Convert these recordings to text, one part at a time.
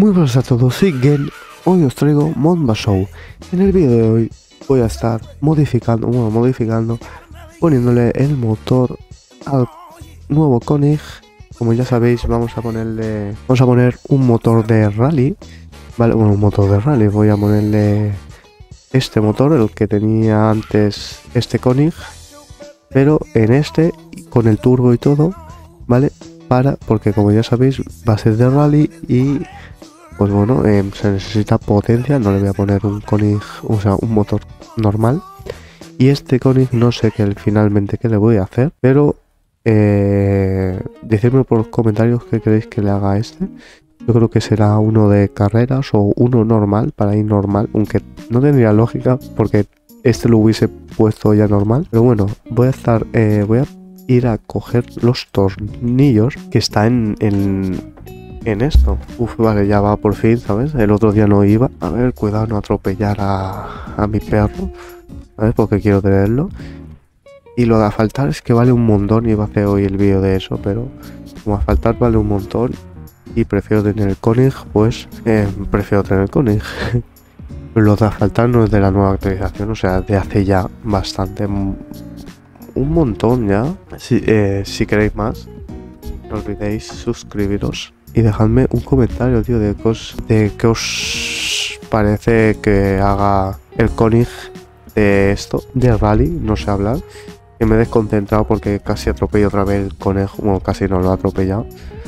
Muy buenas a todos, soy Gen. Hoy os traigo Monba Show. En el vídeo de hoy voy a estar modificando, poniéndole el motor al nuevo Konig. Como ya sabéis, vamos a poner un motor de rally. Vale, bueno, un motor de rally. Voy a ponerle este motor, el que tenía antes este Konig, pero en este, con el turbo y todo, ¿vale? Porque como ya sabéis, va a ser de rally y pues bueno, se necesita potencia. No le voy a poner un Konig, o sea, un motor normal. Y este Konig no sé finalmente qué le voy a hacer, pero decidme por los comentarios qué queréis que le haga a este. Yo creo que será uno de carreras o uno normal, para ir normal, aunque no tendría lógica porque este lo hubiese puesto ya normal. Pero bueno, voy a ir a coger los tornillos que está en esto. Vale, ya va por fin, ¿sabes? El otro día no iba. A ver, cuidado no atropellar a mi perro, ¿sabes? Porque quiero tenerlo. Y lo de asfaltar es que vale un montón. Iba a hacer hoy el vídeo de eso, pero como asfaltar vale un montón y prefiero tener el Konig, pues prefiero tener el Konig. Pero lo de asfaltar no es de la nueva actualización, o sea, de hace ya bastante, un montón ya. Si queréis más, no olvidéis suscribiros y dejadme un comentario, tío, de qué os parece que haga el Konig de esto, de rally. No sé hablar, que me he desconcentrado porque casi atropello otra vez el conejo. Bueno, casi no lo he atropellado.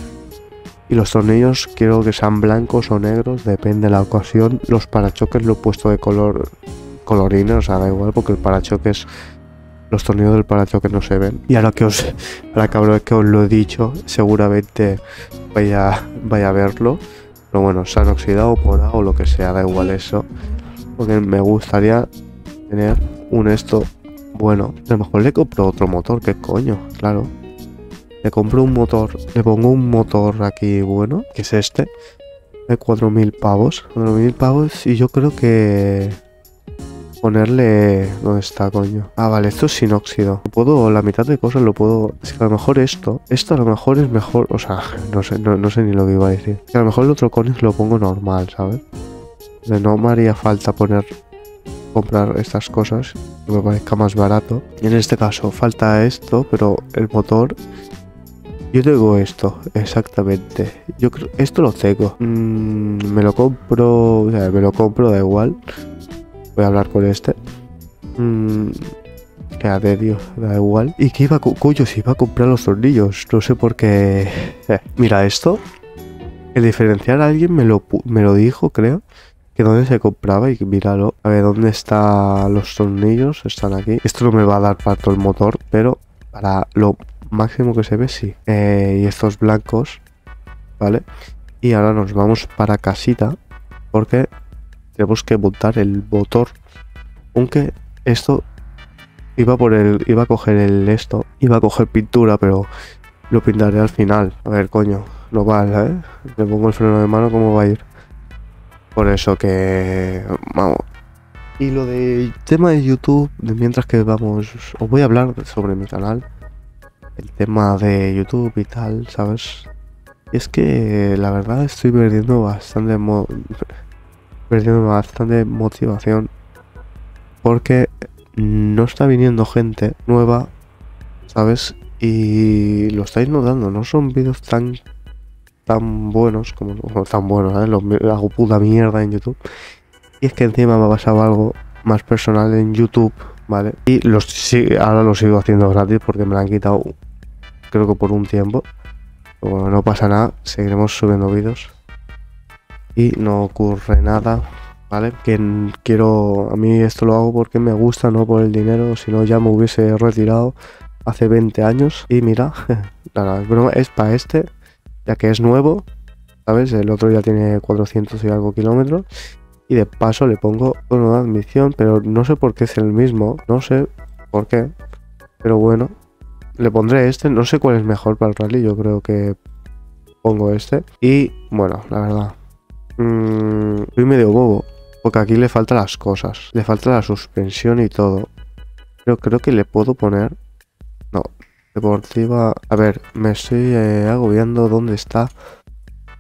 Y los tornillos quiero que sean blancos o negros, depende de la ocasión. Los parachoques lo he puesto de colorines, o sea, da igual, porque el parachoques, los tornillos del parachoques no se ven. Y ahora que os lo he dicho, seguramente vaya a verlo. Pero bueno, se han oxidado por o lo que sea, da igual eso. Porque me gustaría tener un esto bueno. A lo mejor le compro otro motor, ¿qué coño? Claro. Le compro un motor, le pongo un motor aquí bueno, que es este, de 4.000 pavos. 4.000 pavos y yo creo que ponerle... ¿Dónde está, coño? Ah, vale, esto es sin óxido. La mitad de cosas lo puedo... Es que a lo mejor esto a lo mejor es mejor, o sea, no sé ni lo que iba a decir. Que a lo mejor el otro Konig lo pongo normal, ¿sabes? No me haría falta comprar estas cosas, que me parezca más barato. Y en este caso falta esto, pero el motor... Yo tengo esto, exactamente. Yo creo, esto lo tengo. Me lo compro, o sea, da igual. Voy a hablar con este. Quédate, tío, da igual. ¿Y qué cuyo si iba a comprar los tornillos? No sé por qué. Mira esto. El diferencial alguien me lo dijo, creo. Que dónde se compraba y míralo. A ver, ¿dónde están los tornillos? Están aquí. Esto no me va a dar para todo el motor, pero para lo máximo que se ve, sí. Y estos blancos, ¿vale? Y ahora nos vamos para casita porque tenemos que montar el motor. Aunque esto iba a coger pintura, pero lo pintaré al final. A ver, coño, no vale, ¿eh? Le pongo el freno de mano, ¿cómo va a ir? Por eso que vamos. Y lo del tema de YouTube, mientras que vamos, os voy a hablar sobre mi canal. El tema de YouTube y tal, ¿sabes? Y es que la verdad estoy perdiendo bastante motivación porque no está viniendo gente nueva, ¿sabes? Y lo estáis notando, no son vídeos tan buenos como tan buenos, ¿eh? Hago puta mierda en YouTube. Y es que encima me ha pasado algo más personal en YouTube, ¿vale? Y ahora lo sigo haciendo gratis porque me lo han quitado, creo que por un tiempo. Pero bueno, no pasa nada, seguiremos subiendo vídeos y no ocurre nada, ¿vale? A mí esto lo hago porque me gusta, no por el dinero, si no ya me hubiese retirado hace 20 años. Y mira, nada, es broma, es para este, ya que es nuevo, ¿sabes? El otro ya tiene 400 y algo kilómetros. Y de paso le pongo tono de admisión, pero no sé por qué es el mismo, no sé por qué, pero bueno, le pondré este. No sé cuál es mejor para el rally, yo creo que pongo este. Y bueno, la verdad, soy medio bobo, porque aquí le faltan las cosas, le falta la suspensión y todo, pero creo que le puedo poner, no, deportiva, a ver, me estoy agobiando. ¿Dónde está?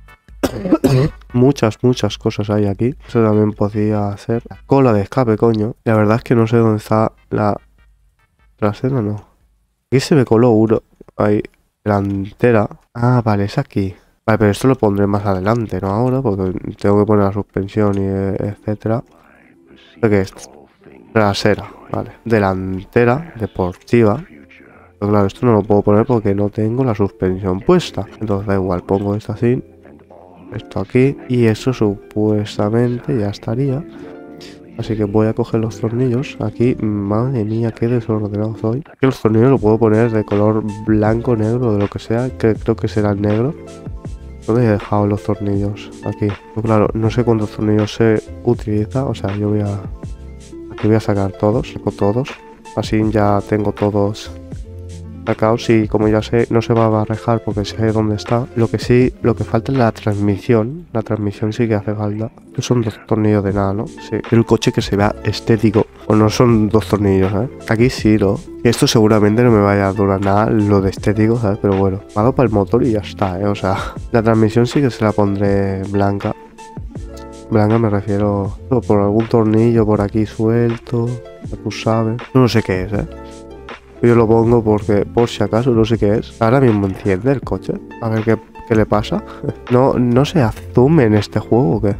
Muchas cosas hay aquí. Eso también podría hacer. La cola de escape, coño. La verdad es que no sé dónde está la trasera, no. Aquí se me coló uno. Ahí. Delantera. Ah, vale, es aquí. Vale, pero esto lo pondré más adelante, no ahora, porque tengo que poner la suspensión y etcétera. ¿Qué es? Trasera, vale. Delantera, deportiva. Pero claro, esto no lo puedo poner porque no tengo la suspensión puesta. Entonces da igual, pongo esto así. Esto aquí. Y eso supuestamente ya estaría. Así que voy a coger los tornillos. Aquí, madre mía, qué desordenado soy. Que los tornillos los puedo poner de color blanco, negro, de lo que sea. Que creo que será negro. ¿Dónde he dejado los tornillos? Aquí. Pues claro, no sé cuántos tornillos se utiliza. O sea, yo voy a... Aquí voy a sacar todos. Saco todos. Así ya tengo todos sacados. Y como ya sé, no se va a barrejar porque sé dónde está. Lo que falta es la transmisión. La transmisión sí que hace falta. Estos son dos tornillos de nada, ¿no? Sí. El coche que se vea estético. O no son dos tornillos, ¿eh? Aquí sí, ¿no? Esto seguramente no me vaya a durar nada lo de estético, ¿sabes? Pero bueno, pago para el motor y ya está, ¿eh? O sea, la transmisión sí que se la pondré blanca. Blanca me refiero por algún tornillo por aquí suelto. Ya tú sabes. No sé qué es, ¿eh? Yo lo pongo porque, por si acaso, no sé qué es. Ahora mismo enciende el coche. A ver qué le pasa. No se azume en este juego, ¿o qué?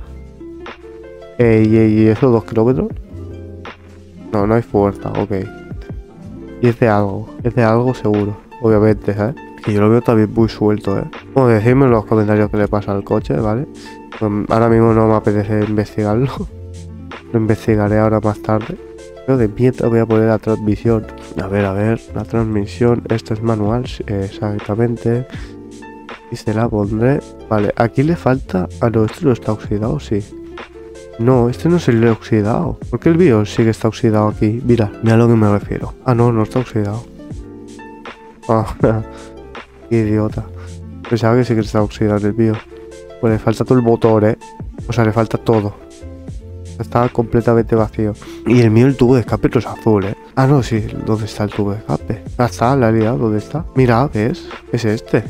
¿Y esos 2 kilómetros? No hay fuerza, ok. Y es de algo seguro, obviamente, ¿sabes? Que yo lo veo también muy suelto, ¿eh? Bueno, decidme en los comentarios qué le pasa al coche, ¿vale? Ahora mismo no me apetece investigarlo. Lo investigaré ahora más tarde. Pero de mientras voy a poner la transmisión. A ver, la transmisión. Esta es manual, exactamente. Y se la pondré. Vale, aquí le falta... Ah, no, este no está oxidado, sí. No, este no es el oxidado. ¿Por qué el BIOS sí que está oxidado aquí? Mira a lo que me refiero. Ah, no está oxidado. Ah, qué idiota. Pensaba que sí que está oxidado el BIOS. Pues le falta todo el motor, ¿eh? O sea, le falta todo. Está completamente vacío. Y el mío, el tubo de escape no es azul, ¿eh? Ah, no, sí. ¿Dónde está el tubo de escape? Ah, está, la he liado. ¿Dónde está? Mira, ¿ves? Es este.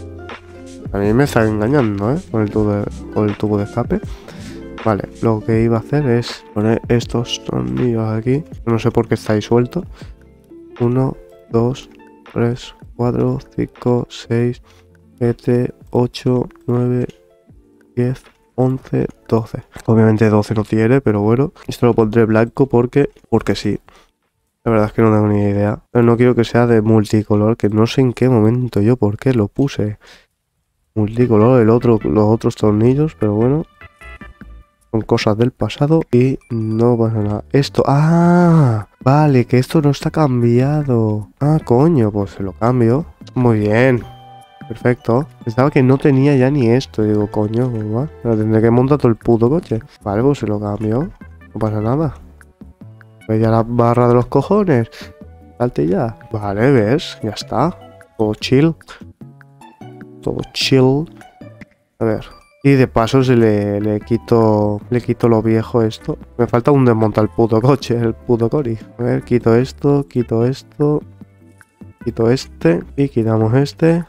A mí me está engañando, ¿eh? Con el tubo de escape. Vale, lo que iba a hacer es poner estos tornillos aquí. No sé por qué está ahí suelto. 1, 2, 3, 4, 5, 6, 7, 8, 9, 10, 11, 12. Obviamente 12 no tiene, pero bueno. Esto lo pondré blanco porque sí. La verdad es que no tengo ni idea. Pero no quiero que sea de multicolor, que no sé en qué momento yo por qué lo puse. Multicolor, los otros tornillos, pero bueno. Son cosas del pasado y no pasa nada. Esto, ¡ah! Vale, que esto no está cambiado. Ah, coño, pues se lo cambio. Muy bien. Perfecto. Pensaba que no tenía ya ni esto. Digo, coño, ¿va? Pero tendré que montar todo el puto coche. Vale, pues se lo cambio. No pasa nada. Pues ya la barra de los cojones. Salte ya. Vale, ¿ves? Ya está. Todo chill. Todo chill. A ver. Y de paso le quito lo viejo esto. Me falta un desmontar el puto coche, el puto Cori. A ver, quito esto, quito esto. Quito este y quitamos este.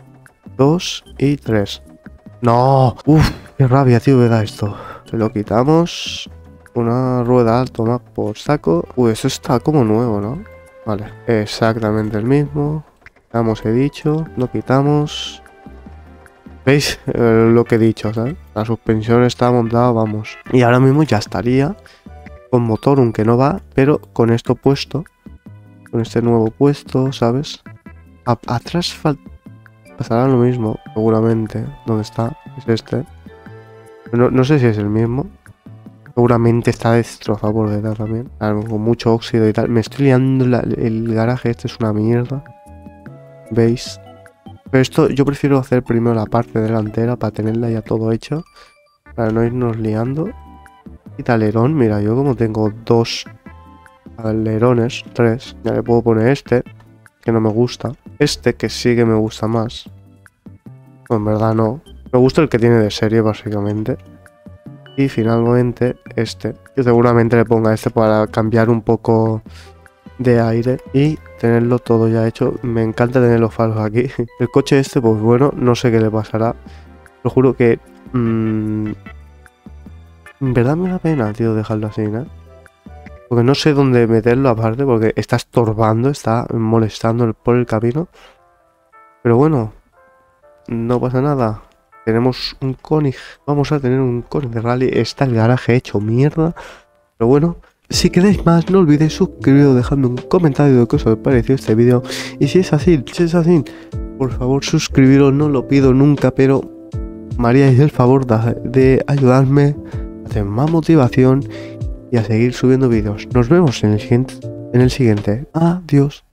2 y 3. ¡No! ¡Uf! ¡Qué rabia, tío, me da esto! Se lo quitamos. Una rueda, toma por saco. Uy, eso está como nuevo, ¿no? Vale, exactamente el mismo. Quitamos, he dicho. Lo quitamos. ¿Veis? Lo que he dicho, ¿sabes? La suspensión está montada, vamos. Y ahora mismo ya estaría con motor, aunque no va, pero con esto puesto. Con este nuevo puesto, ¿sabes? Atrás pasará lo mismo, seguramente. ¿Dónde está? Es este. No sé si es el mismo. Seguramente está destrozado por detrás también. Con mucho óxido y tal. Me estoy liando. El garaje este es una mierda. ¿Veis? Pero esto yo prefiero hacer primero la parte delantera para tenerla ya todo hecho. Para no irnos liando. Y alerón, mira, yo como tengo 2 alerones, 3, ya le puedo poner este, que no me gusta. Este que sí que me gusta más. No, en verdad no. Me gusta el que tiene de serie, básicamente. Y finalmente este, que seguramente le ponga este para cambiar un poco de aire y tenerlo todo ya hecho. Me encanta tener los faros aquí. El coche este, pues bueno, no sé qué le pasará. Lo juro que En verdad me da pena, tío, dejarlo así, ¿no? Porque no sé dónde meterlo aparte, porque está estorbando, está molestando por el camino. Pero bueno, no pasa nada. Tenemos un Koenig. Vamos a tener un Koenig de rally. Está el garaje hecho mierda. Pero bueno, si queréis más, no olvidéis suscribiros dejando un comentario de qué os ha parecido este vídeo. Y si es así, por favor suscribiros, no lo pido nunca, pero me haríais el favor de ayudarme a tener más motivación y a seguir subiendo vídeos. Nos vemos en el siguiente. Adiós.